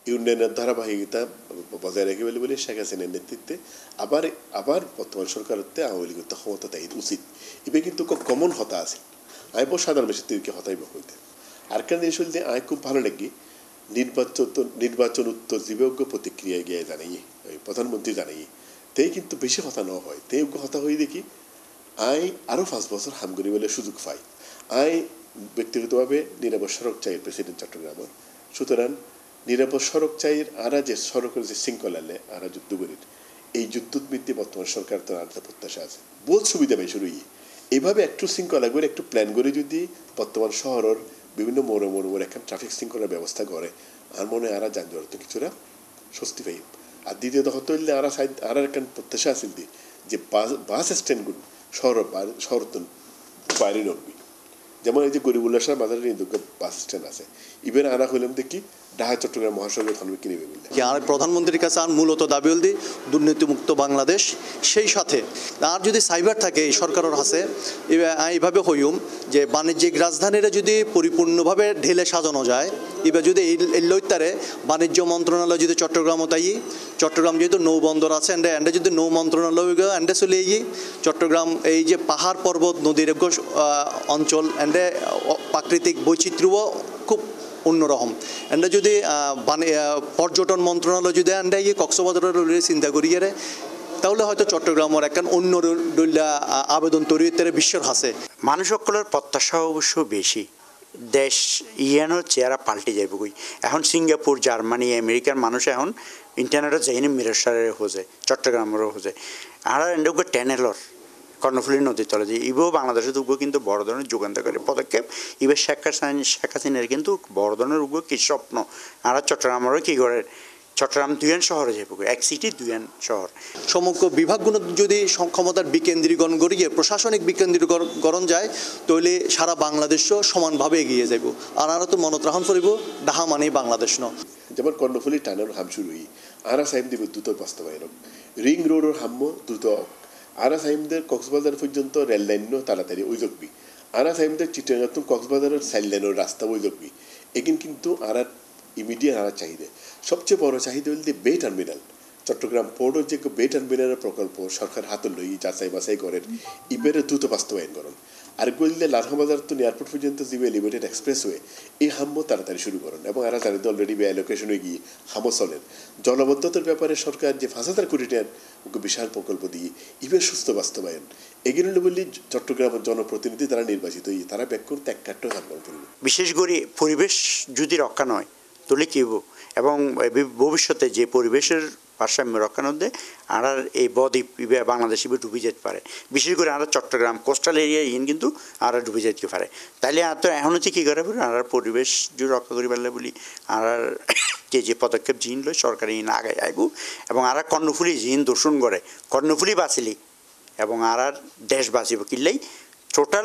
এই উন্নয়নের ধারাবাহিকতা বজায় রেখে বলে শেখ হাসিনার নেতৃত্বে আবার বর্তমান সরকারতে আওয়ামী লীগের ক্ষমতা দেয় উচিত এবে কিন্তু কমন হতা আছে আমি বহু সাধারণ বেশি তুইকে হতাইব হইতে আর কেন জিনিস বলতে আমি খুব ভালো লাগি নির্বাচন উত্তর জীবজ্ঞ প্রতিক্রিয়ায় গিয়ে জানাই প্রধানমন্ত্রী জানাই তেই কিন্তু বেশি হতা ন হয় তেই হতা হয়ে দেখি আই আরও 5 বছর হামগরি বলে সুযোগ পাই আই ব্যক্তিগতভাবে নিরাপদ সড়ক চাই প্রেসিডেন্ট চট্টগ্রামের সুতরাং নিরাপদ সড়ক চাইয়ের আরা যে সড়কের যে শৃঙ্খলালে আরা যুদ্ধ করির এই যুদ্ধবৃত্তি বর্তমান সরকার তো আর প্রত্যাশা আছে বহুত সুবিধা পাই শুরু এইভাবে একটু শৃঙ্খলা করে একটু প্ল্যান করে যদি বর্তমান শহরের বিভিন্ন মোড়ে এখন ট্রাফিক শৃঙ্খলার ব্যবস্থা করে আর মনে হয় আরা যানজট তো কিছুটা স্বস্তি পাই আর দ্বিতীয়ত হতে হইলে আর একটা প্রত্যাশা আছে যে বাস স্ট্যান্ডগুলো শহর বাইরে নড়বি যেমন এই যে গরিবুল্লাহ শাহ মাজারের বাস স্ট্যান্ড আছে ইভেন আরা হইলাম দেখি ঢাকা চট্টগ্রাম মহাসড়কে থানবে কিনে বললে আর প্রধানমন্ত্রীর কাছে আর মূলত দাবি হল দি দুর্নীতিমুক্ত বাংলাদেশ সেই সাথে আর যদি সাইবার থাকে এই সরকারের হাতে এইভাবে হইম যে বাণিজ্যিক রাজধানীরা যদি পরিপূর্ণভাবে ঢেলে সাজানো যায় এবার যদি এই লইতারে বাণিজ্য মন্ত্রণালয় যদি চট্টগ্রাম যেহেতু নৌবন্দর আছে এন্ডে যদি নৌ মন্ত্রণালয় এন্ডে চলে চট্টগ্রাম এই যে পাহাড় পর্বত নদীর অঞ্চল এন্ডে প্রাকৃতিক বৈচিত্র্যও খুব অন্যরকম এন্ডে যদি পর্যটন মন্ত্রণালয় যদি এন্ডে কক্সবাজারের চিন্তা করি তাহলে হয়তো চট্টগ্রামের একটা অন্য আবেদন তৈরি বিশ্বের হাসে মানুষ সকলের প্রত্যাশা অবশ্য বেশি দেশ ইয়ানোর চেহারা পাল্টে যাইব কই এখন সিঙ্গাপুর জার্মানি আমেরিকার মানুষ এখন ইন্টারনেটে যাইনি মিরেশ্বরের হোজে চট্টগ্রামেরও হোজে আর এন্ডে টেনেলর কর্ণফুলী নদীর তলে যে ইবেও বাংলাদেশের উগ্র কিন্তু বড় ধরনের যুগান্তকারী পদক্ষেপ ইবে শেখ হাসিনার কিন্তু বড় ধরনের উগ্র কি স্বপ্ন আর চট্টগ্রামেরও কী করে চট্টগ্রাম দুইয়ান শহরে যাবো এক সিটি দুইয়ান শহর সমগ্র বিভাগগুলো যদি ক্ষমতার বিকেন্দ্রীকরণ করিয়ে প্রশাসনিক বিকেন্দ্রীকরণ যায় তাহলে সারা বাংলাদেশও সমানভাবে এগিয়ে যাব আর আরও তো মনত রাখুন করিব ডাহা মানেই বাংলাদেশ ন যেমন কর্ণফুলী টানার হাম শুরু আরা সাইম দিব দ্রুত বাস্তবায়ন রিং রোডের হাম্য দ্রুত আরা সাইমদের কক্সবাজার পর্যন্ত রেল লাইনও তাড়াতাড়ি ওই যোগবি আরা সাইমদের চিটাগাং কক্সবাজারের সাইড লাইনের রাস্তা ওই যোগবি এগিন কিন্তু আরা ইমিডিয়েট আরা চাহিদা সবচেয়ে বড় চাহিদা হল বে টার্মিনাল চট্টগ্রাম পোর্টের যে বে টার্মিনালের প্রকল্প সরকার হাতে লই যাচাই বাছাই করেন ইবেরে দ্রুত বাস্তবায়ন করেন আর গলিলে লালহাবাজার তো এয়ারপোর্ট পর্যন্ত যে এলিভেটেড এক্সপ্রেসওয়ে এই হাম্য তাড়াতাড়ি শুরু করেন এবং এরা জানেন অলরেডি বে অ্যালোকেশনে গিয়ে হামো চলেন জলবদ্ধতার ব্যাপারে সরকার যে 5,000 কোটি টাকা বিশাল প্রকল্প দিয়ে ইবের সুস্থ বাস্তবায়ন এগিয়ে বললি চট্টগ্রামের জনপ্রতিনিধি তারা নির্বাচিত তারা ব্যাক করতে এক কাট্ট আন্দোলন করবে বিশেষ করে পরিবেশ যদি রক্ষা নয় তাহলে কী হবো এবং ভবিষ্যতে যে পরিবেশের ভারসাম্য রক্ষানোর দেয় আর এই বদ্বীপ বাংলাদেশ ডুবে যেতে পারে বিশেষ করে আর চট্টগ্রাম কোস্টাল এরিয়া কিন্তু আর ডুবে যেতে পারে তাইলে আর তো এখন হচ্ছে কী করে আর পরিবেশ যদি রক্ষা করি পারলে বলি আর যে পদক্ষেপ জিন লয় সরকারি আগে আইব এবং আর কর্ণফুলি জিন দূষণ করে কর্ণফুলি বাঁচিলি এবং আর দেশ বাঁচিব কিনলেই টোটাল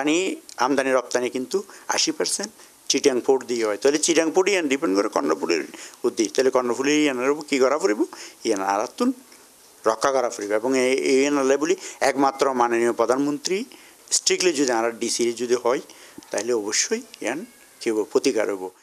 আমদানি রপ্তানি কিন্তু 80% চিটাং পোর্ট দিয়ে হয় তাহলে চিটাং পোর্টই ডিপেন্ড করে কর্ণফুলির উদ্দিক তাহলে কর্ণফুলি ইয়ানের কী করা ফুরিব ইয়ান আরাতুন রক্ষা করা ফুরিব এবং এই নালে বলি একমাত্র মাননীয় প্রধানমন্ত্রী স্ট্রিক্টলি যদি আর ডিসি যদি হয় তাহলে অবশ্যই ইয়ান কী হবো প্রতিকার হবো।